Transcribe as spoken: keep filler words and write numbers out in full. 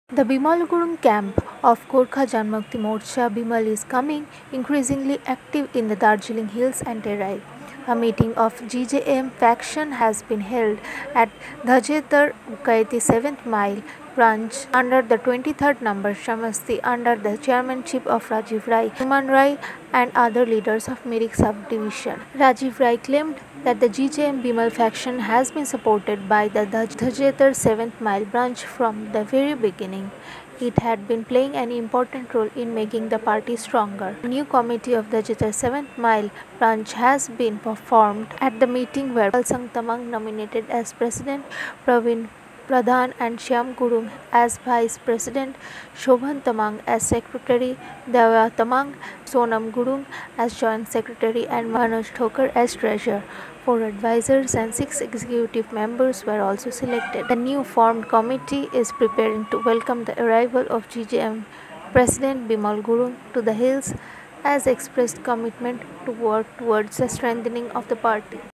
The Bimal Gurung camp of Gorkha Janmukti Morcha Bimal is coming increasingly active in the Darjeeling Hills and Terai. A meeting of G J M faction has been held at Dhajetar Ukaiti seventh Mile branch under the twenty-third number Samasti under the chairmanship of Rajiv Rai, Human Rai and other leaders of Mirik subdivision. Rajiv Rai claimed that the G J M Bimal faction has been supported by the Dhajetar seventh Mile branch from the very beginning. It had been playing an important role in making the party stronger. A new committee of the Dhajetar seventh Mile branch has been formed at the meeting where Palsang Tamang nominated as president, Praveen Pradhan and Shyam Gurung as Vice President, Shobhan Tamang as Secretary, Deva Tamang, Sonam Gurung as Joint Secretary and Manoj Thokar as Treasurer. Four advisors and six executive members were also selected. The new formed committee is preparing to welcome the arrival of G J M President Bimal Gurung to the hills as expressed commitment to work towards the strengthening of the party.